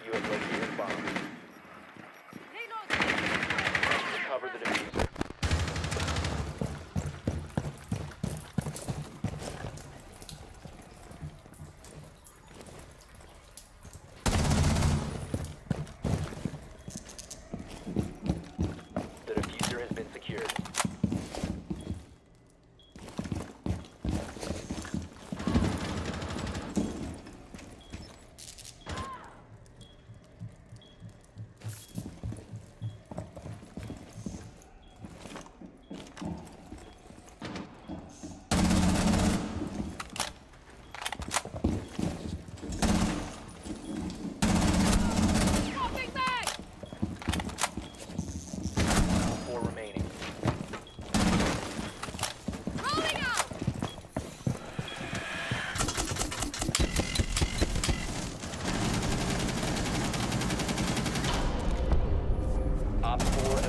You have located a bomb. Recover the diffuser. The diffuser has been secured. Four remaining. Op 4